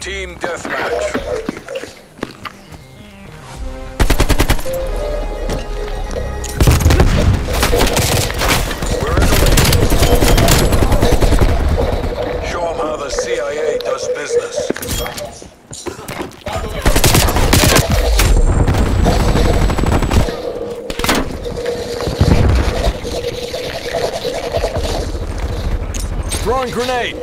Team deathmatch. We're in the lead. Show them how the CIA does business. Throwing grenade.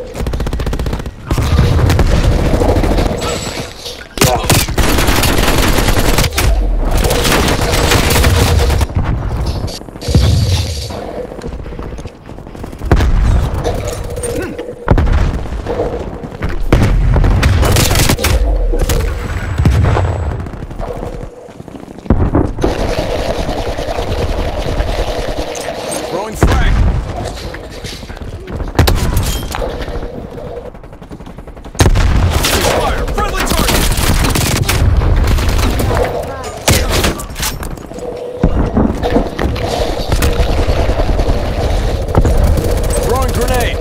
Throwing frag. Fire! Friendly target! Throwing grenade.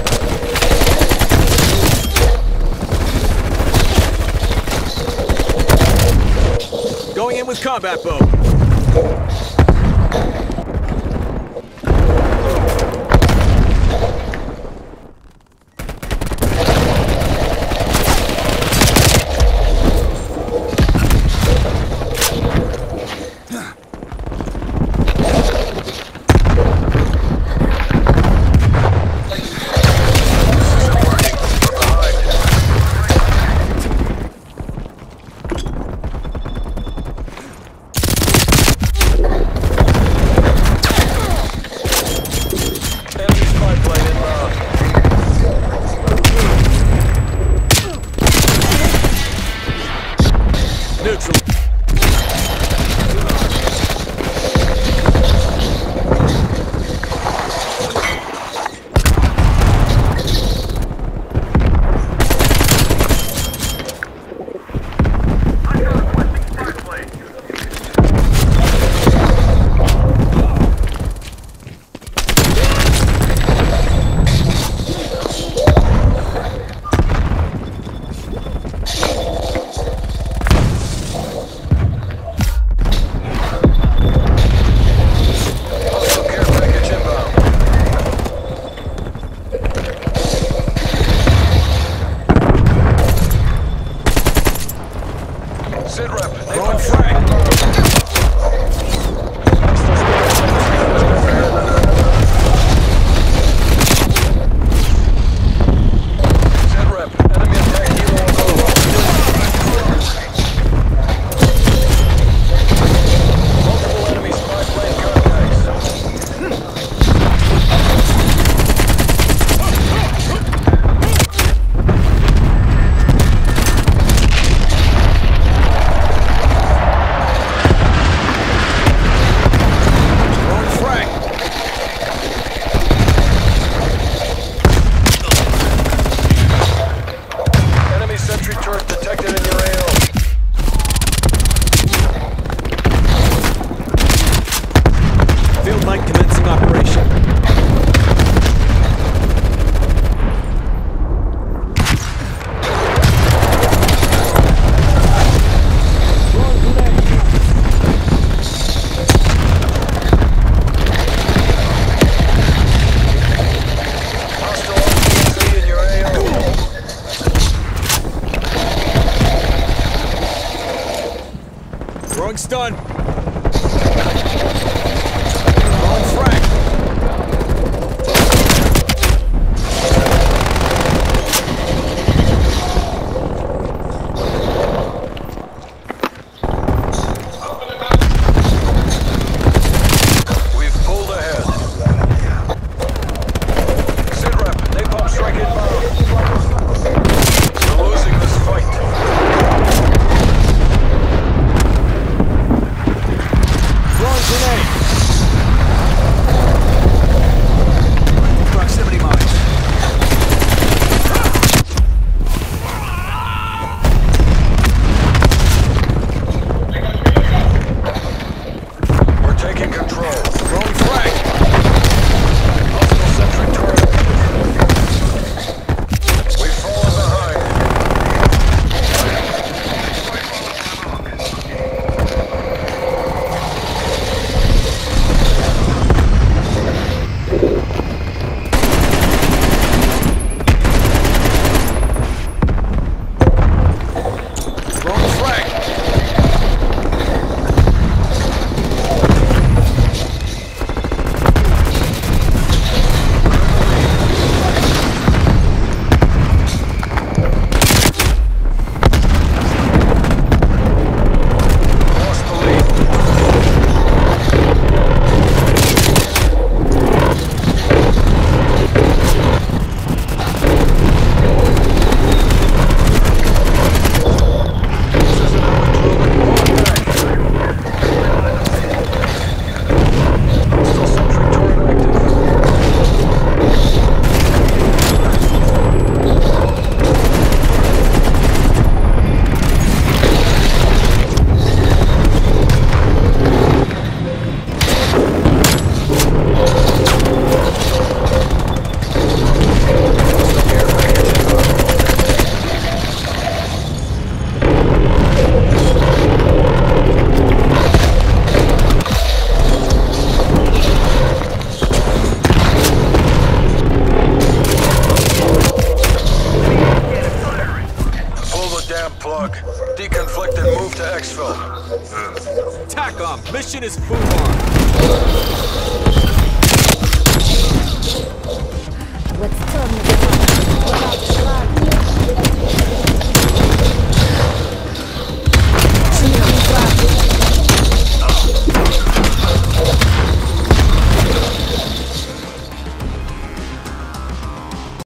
Going in with combat bow. Neutral. Sit rep. Throwing frag. Sit rep. Enemy attack hero on multiple enemy spy plane contacts. Sentry turret detected in your AO. Field mic commencing operation. Hostile RPC in your AO. Throwing stun. Throwing frag. We've pulled ahead. Sit rep. Napalm strike inbound. We're losing this fight. Plug. Deconflict and move to exfil. TACOM, mission is FUBAR.